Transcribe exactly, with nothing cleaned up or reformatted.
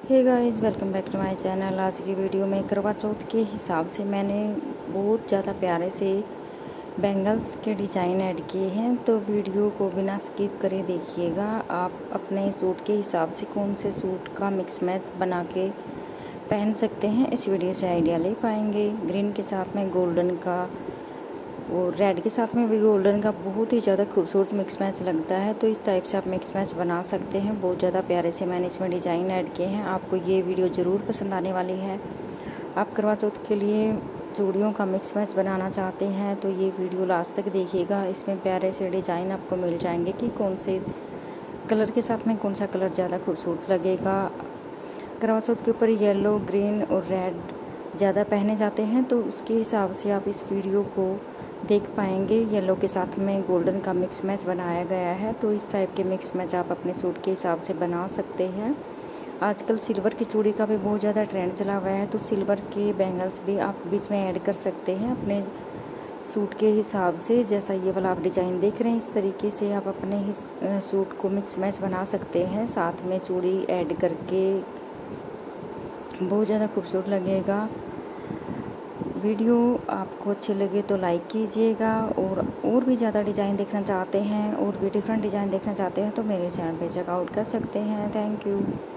Hey guys, welcome back to my channel. आज की video में करवा चौथ के हिसाब से मैंने बहुत ज़्यादा प्यारे से बैंगल्स के डिज़ाइन ऐड किए हैं, तो वीडियो को बिना स्किप करे देखिएगा। आप अपने सूट के हिसाब से कौन से सूट का मिक्स मैच बना के पहन सकते हैं, इस वीडियो से आइडिया ले पाएंगे। ग्रीन के साथ में गोल्डन का और रेड के साथ में भी गोल्डन का बहुत ही ज़्यादा खूबसूरत मिक्स मैच लगता है, तो इस टाइप से आप मिक्स मैच बना सकते हैं। बहुत ज़्यादा प्यारे से मैंने इसमें डिज़ाइन ऐड किए हैं। आपको ये वीडियो ज़रूर पसंद आने वाली है। आप करवा चौथ के लिए चूड़ियों का मिक्स मैच बनाना चाहते हैं तो ये वीडियो लास्ट तक देखिएगा। इसमें प्यारे से डिज़ाइन आपको मिल जाएंगे कि कौन से कलर के साथ में कौन सा कलर ज़्यादा खूबसूरत लगेगा। करवा चौथ के ऊपर येलो, ग्रीन और रेड ज़्यादा पहने जाते हैं, तो उसके हिसाब से आप इस वीडियो को देख पाएंगे। येलो के साथ में गोल्डन का मिक्स मैच बनाया गया है, तो इस टाइप के मिक्स मैच आप अपने सूट के हिसाब से बना सकते हैं। आजकल सिल्वर की चूड़ी का भी बहुत ज़्यादा ट्रेंड चला हुआ है, तो सिल्वर के बैंगल्स भी आप बीच में ऐड कर सकते हैं अपने सूट के हिसाब से। जैसा ये वाला आप डिज़ाइन देख रहे हैं, इस तरीके से आप अपने सूट को मिक्स मैच बना सकते हैं। साथ में चूड़ी ऐड करके बहुत ज़्यादा खूबसूरत लगेगा। वीडियो आपको अच्छे लगे तो लाइक कीजिएगा, और और भी ज़्यादा डिज़ाइन देखना चाहते हैं और भी डिफरेंट डिज़ाइन देखना चाहते हैं तो मेरे चैनल पे चेकआउट कर सकते हैं। Thank you.